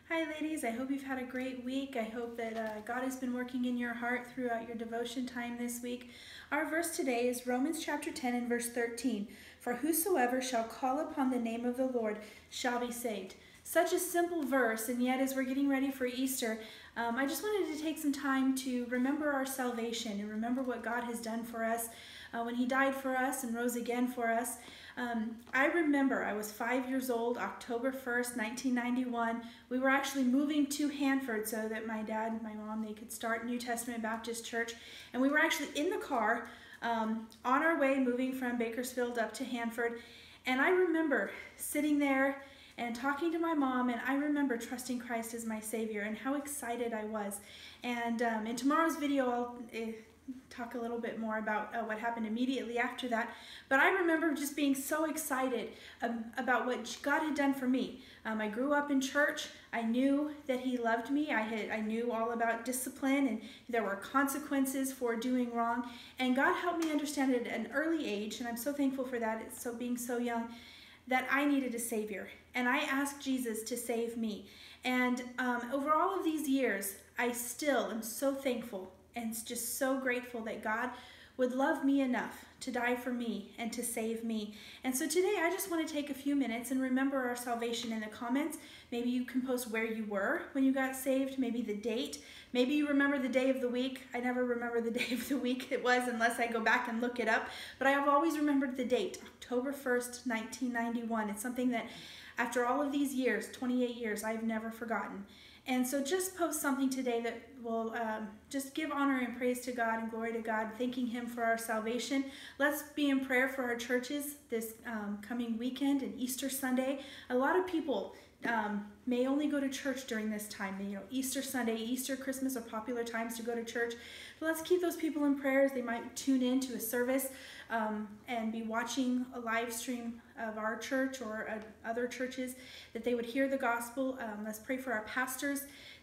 Hi ladies, I hope you've had a great week. I hope that God has been working in your heart throughout your devotion time this week. Our verse today is Romans chapter 10 and verse 13. For whosoever shall call upon the name of the Lord shall be saved. Such a simple verse, and yet as we're getting ready for Easter, I just wanted to take some time to remember our salvation and remember what God has done for us when he died for us and rose again for us. I remember I was 5 years old, October 1st, 1991. We were actually moving to Hanford so that my dad and my mom, they could start New Testament Baptist Church. And we were actually in the car on our way moving from Bakersfield up to Hanford. And I remember sitting there and talking to my mom, and I remember trusting Christ as my Savior and how excited I was. And in tomorrow's video, I'll talk a little bit more about what happened immediately after that. But I remember just being so excited about what God had done for me. I grew up in church. I knew that he loved me. I knew all about discipline, and there were consequences for doing wrong. And God helped me understand at an early age, and I'm so thankful for that, being so young, that I needed a Savior. And I asked Jesus to save me. And over all of these years, I still am so thankful and just so grateful that God would love me enough to die for me and to save me. And so today I just want to take a few minutes and remember our salvation in the comments. Maybe you can post where you were when you got saved, maybe the date. Maybe you remember the day of the week. I never remember the day of the week it was unless I go back and look it up. But I have always remembered the date, October 1st, 1991. It's something that after all of these years, 28 years, I've never forgotten. And so just post something today that will just give honor and praise to God and glory to God, thanking him for our salvation. Let's be in prayer for our churches this coming weekend and Easter Sunday. A lot of people may only go to church during this time. You know, Easter Sunday, Easter, Christmas are popular times to go to church. But let's keep those people in prayers. They might tune in to a service and be watching a live stream of our church or other churches, that they would hear the gospel. Let's pray for our pastors,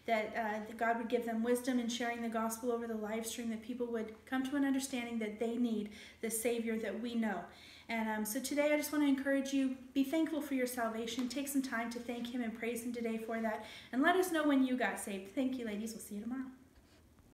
that God would give them wisdom in sharing the gospel over the live stream, that people would come to an understanding that they need the Savior that we know. And so today I just want to encourage you, be thankful for your salvation. Take some time to thank him and praise him today for that. And let us know when you got saved. Thank you, ladies. We'll see you tomorrow.